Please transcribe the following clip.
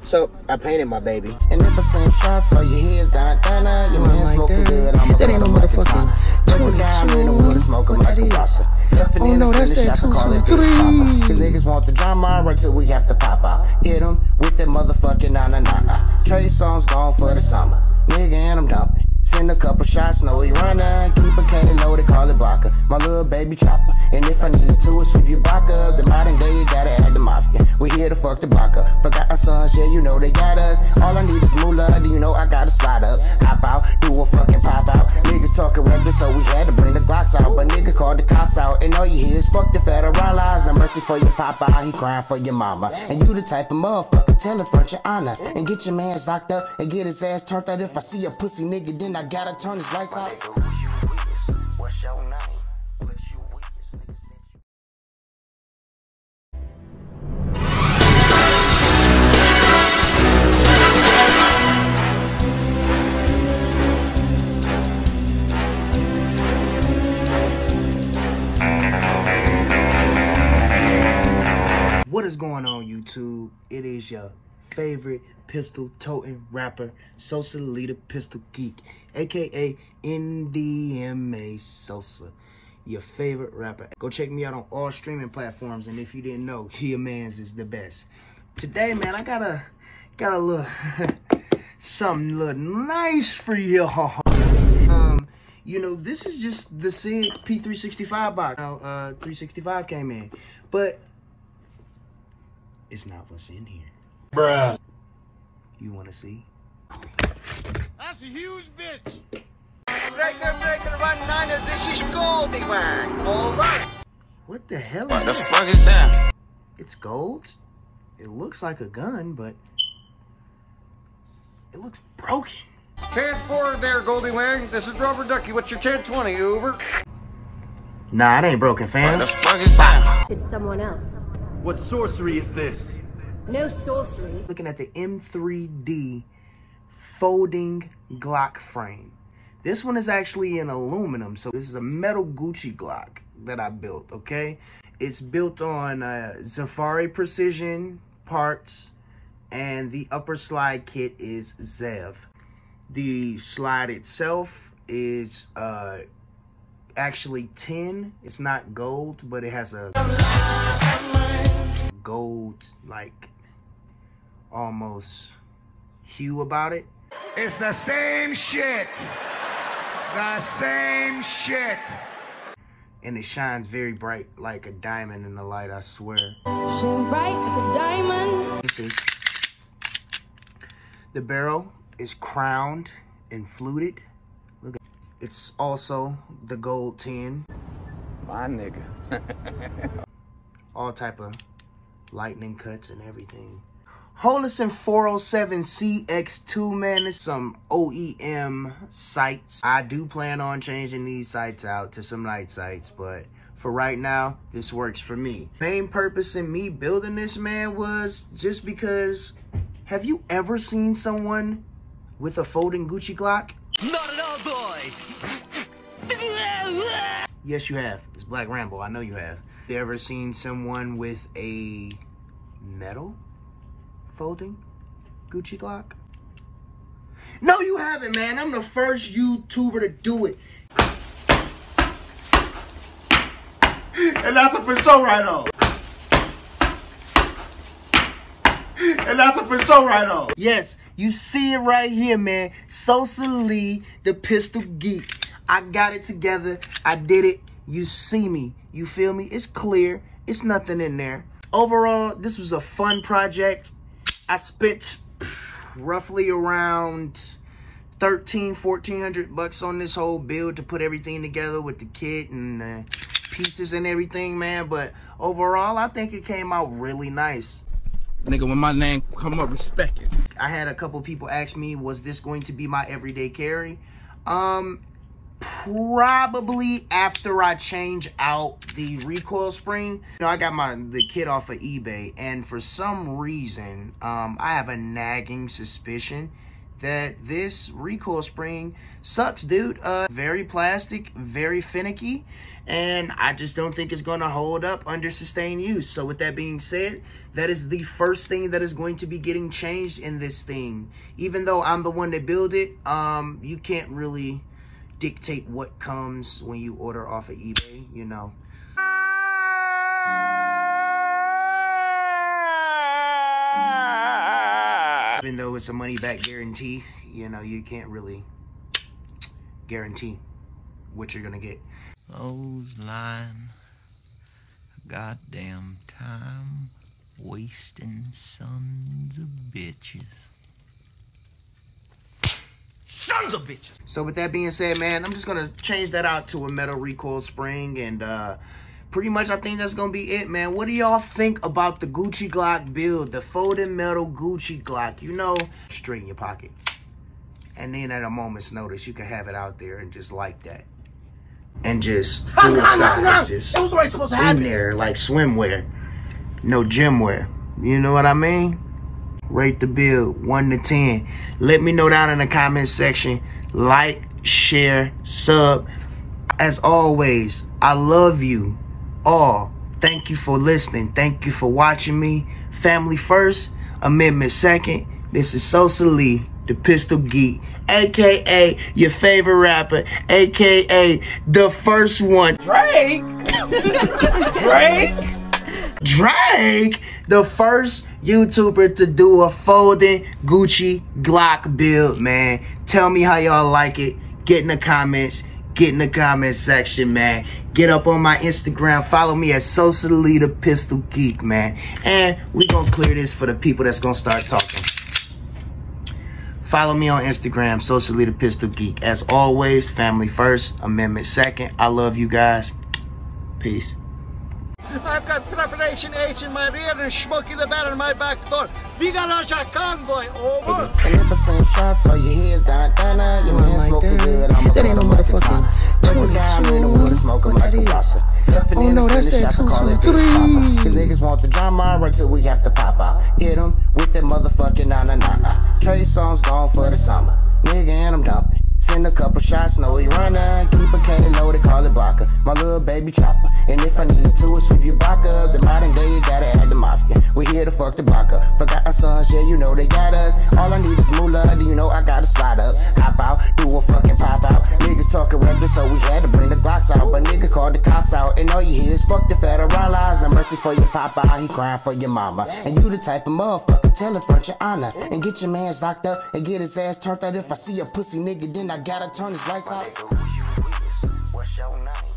So I painted my baby. And if I send shots, so your head's down, your man smoking good. That ain't no motherfucking 22. Smoking like a roster. Oh no, that's that 223. Cause niggas want the drama right till we have to pop out. Hit them with that motherfucking na. Trey Songz gone for the summer. Nigga, and I'm dumping. Send a couple shots, know he running. Keep a K loaded, call it blocker. My little baby chopper. And if I need to, sweep your block up. The modern day, you gotta add the mafia. We here to fuck the block up. Forgot our sons, yeah, you know they got us. All I need is moolah, do you know I gotta slide up? Hop out, do a fucking pop out. Niggas talking reckless, so we had to bring the Glocks out. But nigga called the cops out, and all you hear is fuck the federal laws. No mercy for your papa, he crying for your mama. And you the type of motherfucker, tell it front your honor. And get your mans locked up, and get his ass turned out. If I see a pussy nigga, then I gotta turn his lights out. What's your name? What you witness? Nigga said you. What is going on, YouTube? It is your favorite pistol toting rapper, Sosa Leader Pistol Geek, aka NDMA Sosa, your favorite rapper. Go check me out on all streaming platforms, and if you didn't know, your man's is the best. Today, man, I got a little something little nice for you. You know, this is just the SIG P365 box. 365 came in, but it's not what's in here. Bruh. You wanna see? That's a huge bitch. Breaker, run niner, this is Goldywag. All right. What the hell is What the fuck is that? It's gold. It looks like a gun, but it looks broken. 10-4 there, Goldywag. This is Rubber Ducky. What's your 10-20, over? Nah, it ain't broken, fam. What the fuck is that? It's someone else. What sorcery is this? No sorcery. Looking at the M3D folding Glock frame. This one is actually in aluminum, so this is a metal Gucci Glock that I built, okay? It's built on Zafari Precision parts, and the upper slide kit is Zev. The slide itself is actually tin. It's not gold, but it has a gold, like, almost hue about it. It's the same shit. The same shit. And it shines very bright like a diamond in the light, I swear. Shine bright like a diamond. You see. The barrel is crowned and fluted. Look at it. It's also the gold tin. My nigga. All type of lightning cuts and everything. Holison 407 CX2, man, it's some OEM sights. I do plan on changing these sights out to some light sights, but for right now, this works for me. Main purpose in me building this, man, was just because, have you ever seen someone with a folding Gucci Glock? Not at all, boy. Yes, you have. It's Black Rambo. I know you have. You ever seen someone with a metal folding Gucci Glock? No, you haven't, man. I'm the first YouTuber to do it. And that's a for sure right on. And that's a for sure right on. Yes, you see it right here, man. Sosa Lee, the Pistol Geek. I got it together. I did it. You see me. You feel me? It's clear. It's nothing in there. Overall, this was a fun project. I spent roughly around $1,400 on this whole build to put everything together with the kit and pieces and everything, man. But overall, I think it came out really nice. Nigga, when my name come up, respect it. I had a couple people ask me, was this going to be my everyday carry? Probably after I change out the recoil spring. You know, I got the kit off of eBay, and for some reason, I have a nagging suspicion that this recoil spring sucks, dude. Very plastic, very finicky, and I just don't think it's gonna hold up under sustained use. So with that being said, that is the first thing that is going to be getting changed in this thing. Even though I'm the one that built it, you can't really dictate what comes when you order off of eBay, you know. Even though it's a money-back guarantee, you know, you can't really guarantee what you're gonna get. Those lying, goddamn time wasting sons of bitches. Sons of bitches! So with that being said, man, I'm just gonna change that out to a metal recoil spring, and pretty much I think that's gonna be it, man. What do y'all think about the Gucci Glock build, the folding metal Gucci Glock? You know, straight in your pocket. And then at a moment's notice, you can have it out there and just like that. And just full size, just in there like swimwear, no gym wear. You know what I mean? Rate the build 1 to 10. Let me know down in the comment section. Like, share, sub. As always, I love you all. Thank you for listening. Thank you for watching me. Family first, amendment second. This is Sosa Lee, the Pistol Geek, aka your favorite rapper, aka the first one. Drake! Drake, the first YouTuber to do a folding Gucci Glock build, man. Tell me how y'all like it. Get in the comments. Get in the comment section, man. Get up on my Instagram. Follow me at Sosa Lee, the Pistol Geek, man. And we gonna clear this for the people that's gonna start talking. Follow me on Instagram, Sosa Lee, the Pistol Geek. As always, family first, amendment second. I love you guys. Peace. I've got preparation H in my rear and Smokey the Bear in my back door. We got a convoy, over. And if I send shots, all your heads down, your hands smoking good. That ain't no motherfucking 22. What that is? Oh no, that's that 223. Cause niggas want the drama right till we have to pop out. Hit them with that motherfucking na-na-na-na. Trey Songz gone for the summer. Nigga, and I'm dumping. Send a couple shots, know he running. Keep a K low, they call it blocker. My little baby chopper. And if I need to, sweep your block up. The modern day, you gotta add the mafia. We here to fuck the block up. Forgotten sons, yeah, you know they got us. All I need is moolah, do you know I gotta slide up. Hop out, do a fucking pop out. Niggas talking reckless, so we had to bring the Glocks out. But nigga called the cops out, and all you hear is fuck the federalized. No mercy for your papa, he crying for your mama. And you the type of motherfucker, tell it front your honor. And get your mans locked up, and get his ass turned out. If I see a pussy nigga, then I gotta turn his lights out. What's your name?